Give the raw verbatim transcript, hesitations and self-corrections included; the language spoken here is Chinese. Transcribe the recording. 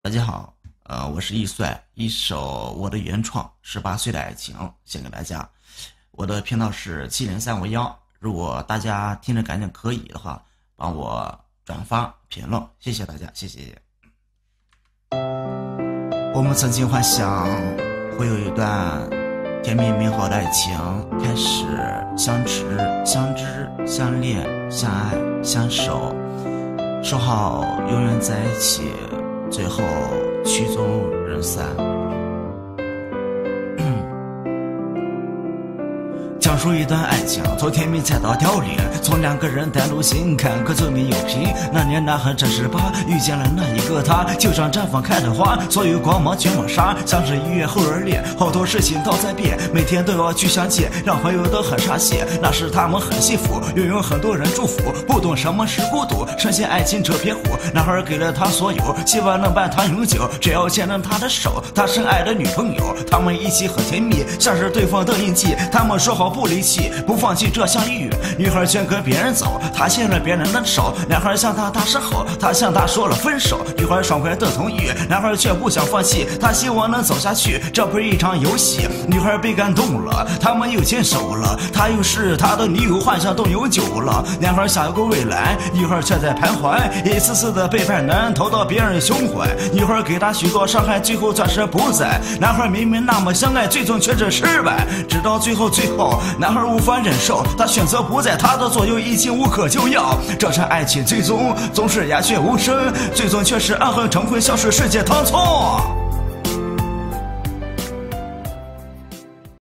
大家好，呃，我是易帅，一首我的原创《十八岁的爱情》献给大家。我的频道是七零三五幺，如果大家听着感觉可以的话，帮我转发评论，谢谢大家，谢谢。我们曾经幻想会有一段甜蜜美好的爱情，开始相识、相知、相恋、相爱、相守，说好永远在一起，最后曲终人散。讲述一段爱情，从甜蜜踩到凋零，从两个人单独心坎坷最没有凭。那年男孩正十八，遇见了那一个她，就像绽放开的花，所有光芒全抹杀，像是一月后热恋，好多事情都在变，每天都要去相见，让朋友都很傻气。那时他们很幸福，拥有很多人祝福，不懂什么是孤独，深陷爱情这片湖。男孩给了他所有，希望能伴他永久，只要牵着他的手，他深爱的女朋友，他们一起很甜蜜，像是对方的印记。他们说好不离弃，不放弃这项依语。女孩劝跟别人走，他牵了别人的手，男孩向他大声吼，他向他说了分手。女孩爽快的同意，男孩却不想放弃，他希望能走下去，这不是一场游戏。女孩被感动了，他们又牵手了，他又是他的女友，幻想都永久了。男孩想有个未来，女孩却在徘徊，一次次的背叛难投到别人胸怀。女孩给他许多伤害，最后暂时不在。男孩明明那么相爱，最终却是失败。直到最后最后，男孩无法忍受，他选择不在他的左右，已经无可救药。这场爱情最终总是鸦雀无声，最终却是暗恨成灰，消失世界淌错。